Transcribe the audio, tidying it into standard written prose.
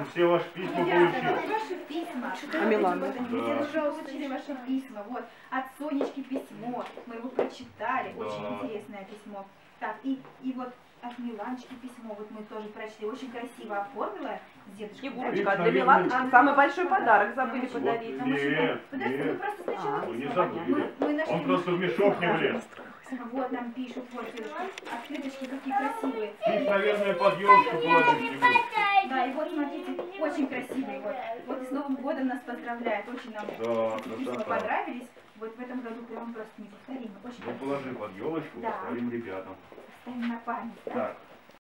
Он все ваши письма Ребята, получил. вот ваши письма. А Милана? Вот они везде получили ваши письма. Вот, от Сонечки письмо. Мы его прочитали. Очень интересное письмо. Так, и вот от Миланочки письмо. Вот мы тоже прочли. Очень красиво оформила с дедушкой. Снегурочка, а для Миланочки самый большой подарок забыли подарить. Нет, Подожди, мы нет, просто сначала вы не письмо. забыли. Мы нашли Он просто в мешок не влез. Вот нам пишут, вот, девушка, открыточки какие красивые. Их, наверное, под елочку положить не будет. Да, и вот смотрите, очень красивые. Вот и с Новым годом нас поздравляют. Очень нам эти письма понравились. Вот в этом году прям просто неповторимо. Очень Ну, положи под елочку, Да. оставим ребятам. Оставим на память. Да? Так.